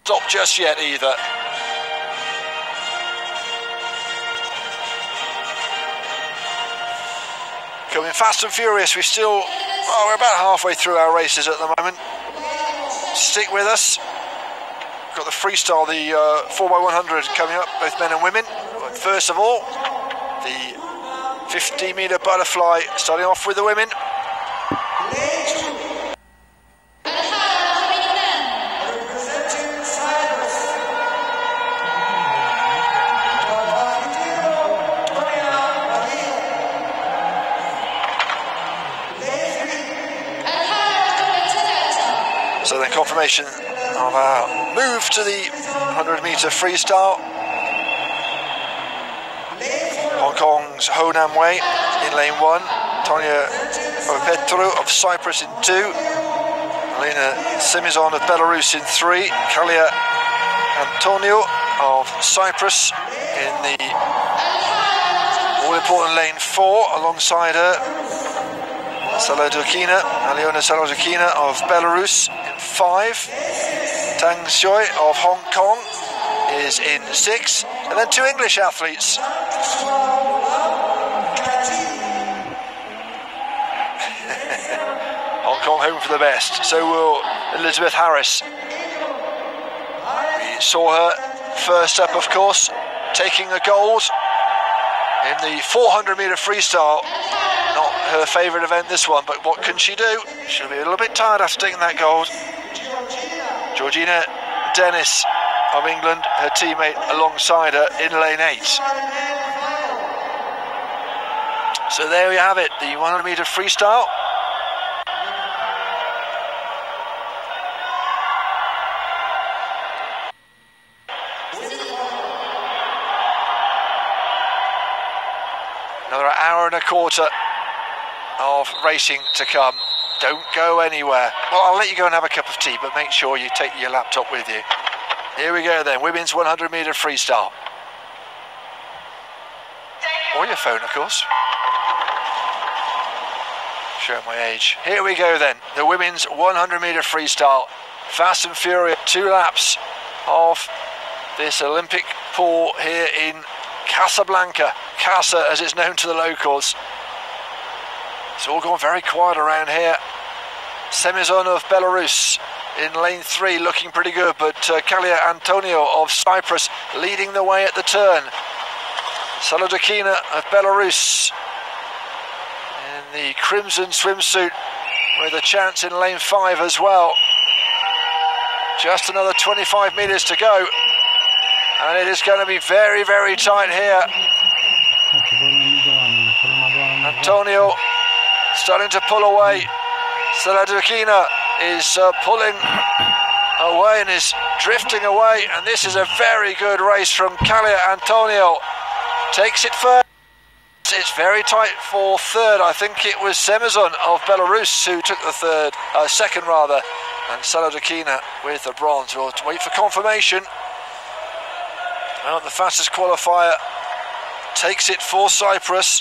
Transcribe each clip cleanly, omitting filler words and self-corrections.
stop just yet either. Coming fast and furious. We're about halfway through our races at the moment. Stick with us. Got the freestyle, the 4x100 coming up, both men and women. But first of all, the 50-metre butterfly, starting off with the women. So then confirmation of our move to the 100-metre freestyle. Hong Kong's Ho Nam Wei in lane 1. Tonia Petru of Cyprus in 2. Elena Simizon of Belarus in 3. Kalia Antonio of Cyprus in the all-important lane 4. Alongside her, Aliona Salodukina of Belarus in 5. Tang Xioi of Hong Kong is in 6. And then 2 English athletes. Hong Kong home for the best. So will Elizabeth Harris. We saw her first up, of course, taking the gold in the 400-metre freestyle. Not her favourite event, this one, but what can she do? She'll be a little bit tired after taking that gold. Georgina Dennis of England, her teammate alongside her in lane 8. So there we have it, the 100-metre freestyle. Another hour and a quarter of racing to come. Don't go anywhere. Well, I'll let you go and have a cup of tea, but make sure you take your laptop with you. Here we go then, women's 100-metre freestyle. Or your phone, of course. Showing my age. Here we go then, the women's 100-metre freestyle. Fast and furious, 2 laps of this Olympic pool here in Casablanca. Casa, as it's known to the locals. It's all gone very quiet around here. Semizon of Belarus in lane 3, looking pretty good, but Kalia Antonio of Cyprus leading the way at the turn. Salodukina of Belarus in the crimson swimsuit with a chance in lane 5 as well. Just another 25 metres to go, and it is going to be very, very tight here. Antonio starting to pull away. Salodukina is pulling away and is drifting away, and this is a very good race from Kalia Antonio. Takes it first. It's very tight for third. I think it was Semizon of Belarus who took the second rather, and Salodukina with the bronze. We'll wait for confirmation. Well, the fastest qualifier takes it for Cyprus.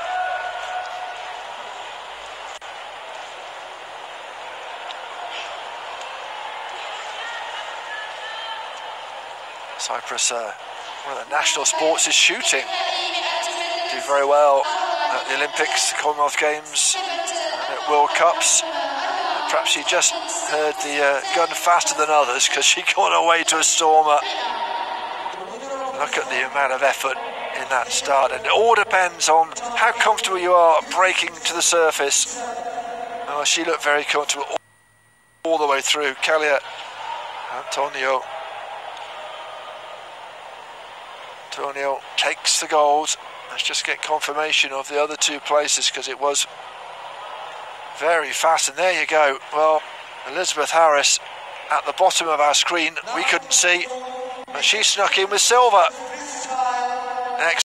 Cyprus, one of the national sports is shooting. Do very well at the Olympics, the Commonwealth Games, and at World Cups. Perhaps she just heard the gun faster than others because she got away to a stormer. Look at the amount of effort in that start, and it all depends on how comfortable you are breaking to the surface. Oh, she looked very comfortable all the way through. Kalia Antonio takes the gold. Let's just get confirmation of the other 2 places because it was very fast. And there you go. Well, Elizabeth Harris at the bottom of our screen, we couldn't see, but she snuck in with silver.